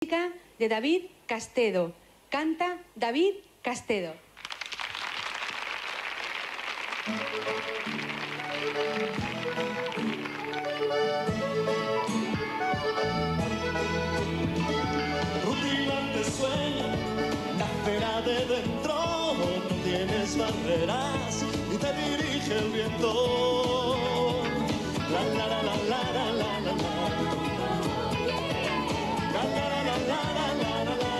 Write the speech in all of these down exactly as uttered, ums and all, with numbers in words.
De David Castedo. Canta David Castedo. Rutilante sueño, nacerá de dentro, no tienes barreras y te dirige el viento. La la la la la la la la la. La la la la la la la la.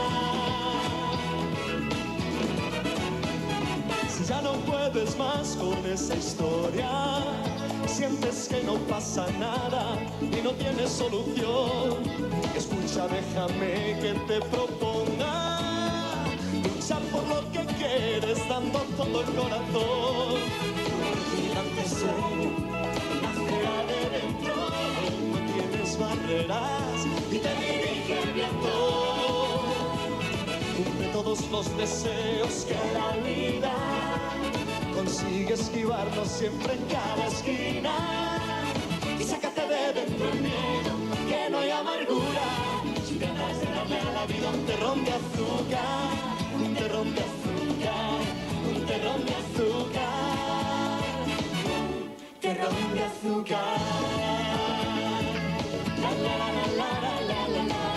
Si ya no puedes más con esa historia, sientes que no pasa nada y no tienes solución, escucha, déjame que te proponga luchar por lo que quieres, dando todo el corazón. Gigante sueño, nacerá de dentro, no tienes barreras y te dirige el viento. Cumple todos los deseos que la vida consigue esquivarnos siempre en cada esquina. Y sácate de dentro el miedo, que no hay amargura. Si tratas de darle a la vida un terrón de azúcar, un terrón de azúcar, un terrón de azúcar, un terrón de azúcar. La la la la la la la la.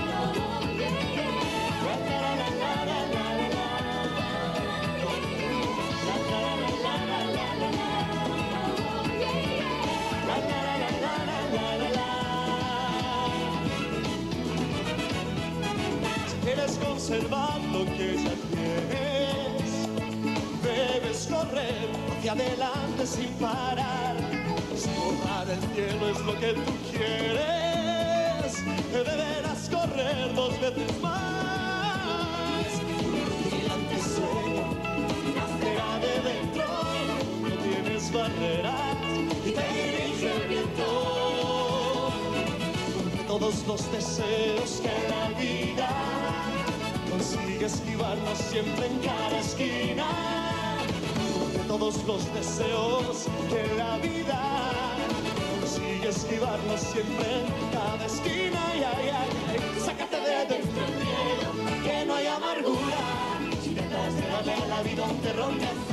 Quieres conservar lo que ya tienes, debes correr hacia adelante sin parar. Si borrar el cielo es lo que tú quieres, deberás correr dos veces más. Gigante sueño, nacerá de dentro, no tienes barreras y te dirige el viento. Cumple todos los deseos que la vida consigue esquivarnos siempre en cada esquina. Cumple todos los deseos que la vida consigue esquivarnos siempre en cada esquina. Ay, ay, ay. Sácate de dentro el miedo, que no hay amargura. Si tratas de darle a la vida un terrón de azúcar,